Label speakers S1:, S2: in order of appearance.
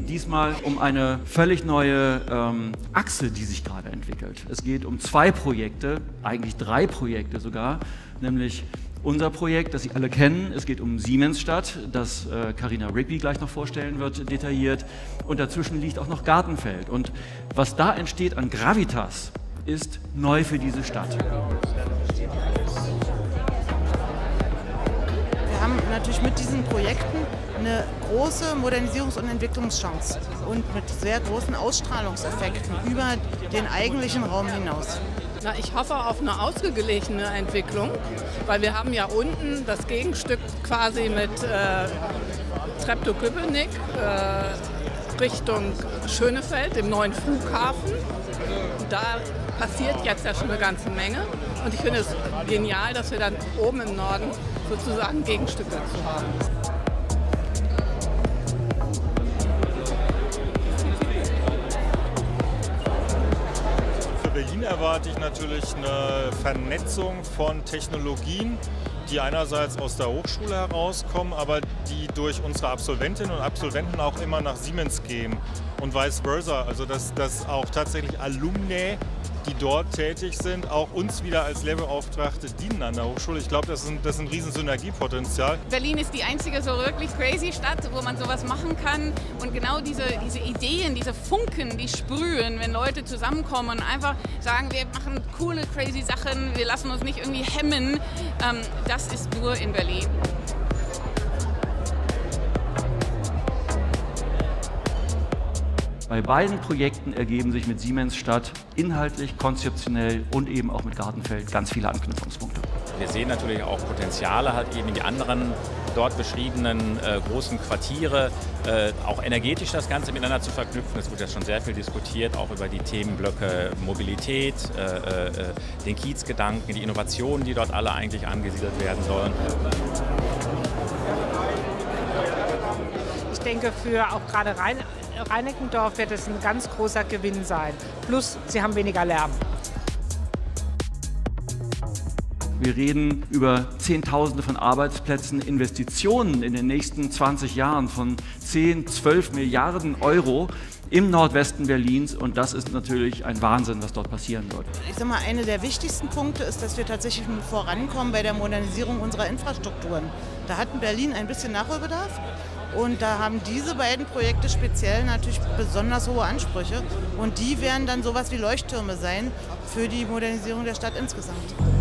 S1: diesmal um eine völlig neue Achse, die sich gerade entwickelt. Es geht um 2 Projekte, eigentlich 3 Projekte sogar, nämlich unser Projekt, das Sie alle kennen. Es geht um Siemensstadt, das Carina Rigby gleich noch vorstellen wird, detailliert. Und dazwischen liegt auch noch Gartenfeld. Und was da entsteht an Gravitas, ist neu für diese Stadt.
S2: Wir haben natürlich mit diesen Projekten eine große Modernisierungs- und Entwicklungschance und mit sehr großen Ausstrahlungseffekten über den eigentlichen Raum hinaus.
S3: Na, ich hoffe auf eine ausgeglichene Entwicklung, weil wir haben ja unten das Gegenstück quasi mit Treptow-Köpenick Richtung Schönefeld, dem neuen Flughafen. Da passiert jetzt ja schon eine ganze Menge und ich finde es genial, dass wir dann oben im Norden sozusagen Gegenstück dazu haben.
S4: Für Berlin erwarte ich natürlich eine Vernetzung von Technologien, die einerseits aus der Hochschule herauskommen, aber die durch unsere Absolventinnen und Absolventen auch immer nach Siemens gehen und vice versa. Also dass auch tatsächlich Alumni, die dort tätig sind, auch uns wieder als Lehrbeauftragte dienen an der Hochschule. Ich glaube, das ist ein riesen Synergiepotenzial.
S5: Berlin ist die einzige so wirklich crazy Stadt, wo man sowas machen kann. Und genau diese Ideen, diese Funken, die sprühen, wenn Leute zusammenkommen und einfach sagen, wir machen coole, crazy Sachen, wir lassen uns nicht irgendwie hemmen, das ist nur in Berlin.
S1: Bei beiden Projekten ergeben sich mit Siemensstadt inhaltlich, konzeptionell und eben auch mit Gartenfeld ganz viele Anknüpfungspunkte.
S6: Wir sehen natürlich auch Potenziale halt eben in die anderen dort beschriebenen großen Quartiere, auch energetisch das Ganze miteinander zu verknüpfen. Es wird ja schon sehr viel diskutiert, auch über die Themenblöcke Mobilität, den Kiezgedanken, die Innovationen, die dort alle eigentlich angesiedelt werden sollen.
S7: Ich denke, für auch gerade Reinickendorf wird es ein ganz großer Gewinn sein. Plus, sie haben weniger Lärm.
S1: Wir reden über Zehntausende von Arbeitsplätzen, Investitionen in den nächsten 20 Jahren von 10, 12 Milliarden Euro im Nordwesten Berlins. Und das ist natürlich ein Wahnsinn, was dort passieren wird.
S2: Ich sage mal, einer der wichtigsten Punkte ist, dass wir tatsächlich vorankommen bei der Modernisierung unserer Infrastrukturen. Da hat Berlin ein bisschen Nachholbedarf. Und da haben diese beiden Projekte speziell natürlich besonders hohe Ansprüche. Und die werden dann sowas wie Leuchttürme sein für die Modernisierung der Stadt insgesamt.